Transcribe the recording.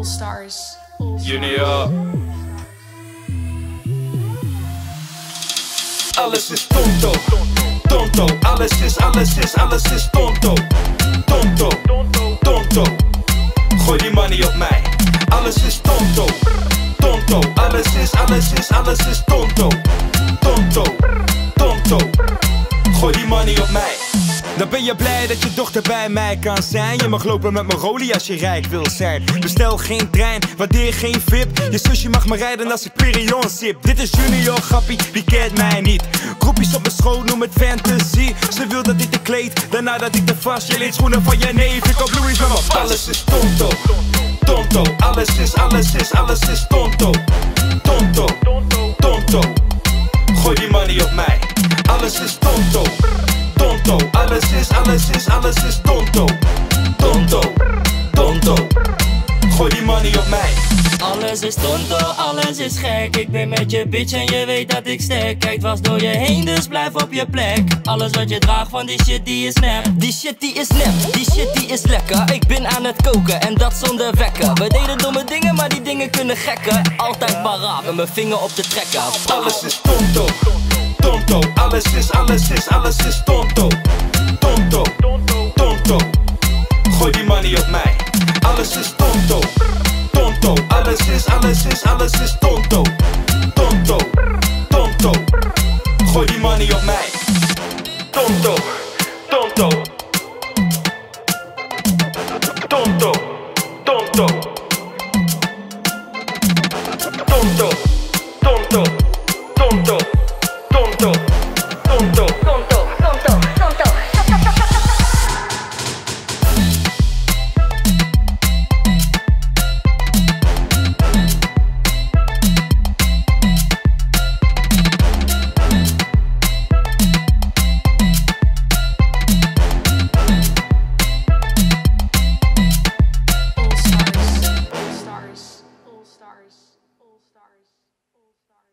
Stars. Junior. Alles is tonto, tonto. Alles is tonto, tonto, tonto. Gooi die money op mij. Alles is tonto, tonto. Alles is tonto, tonto, tonto. Gooi die money op mij. Dan ben je blij dat je dochter bij mij kan zijn. Je mag lopen met mijn rolie als je rijk wil zijn. Bestel geen trein, waardeer geen VIP. Je zusje mag me rijden als ik Perion sip. Dit is Junior, grappie, die kent mij niet. Groepjes op mijn schoot, noem het fantasy. Ze wil dat ik de kleed, daarna dat ik de vast. Je leent schoenen van je neef, ik op Louis van mijn pas. Alles is tonto, tonto. Alles is tonto, tonto, tonto. Gooi die money op mij. Alles is tonto, tonto. Alles is tonto, tonto, tonto. Gooi die money op mij. Alles is tonto, alles is gek. Ik ben met je bitch en je weet dat ik stek. Kijkt was door je heen, dus blijf op je plek. Alles wat je draagt van die shit die is nep. Die shit die is nep, die shit die is lekker. Ik ben aan het koken en dat zonder wekker. We deden domme dingen, maar die dingen kunnen gekken. Altijd paraat met mijn vinger op de trekker. Alles is tonto, tonto. Alles is tonto, tonto, tonto. Gooi die money op mij. Alles is tonto, tonto. Alles is tonto, tonto, tonto. Gooi die money op mij. Tonto, tonto, tonto.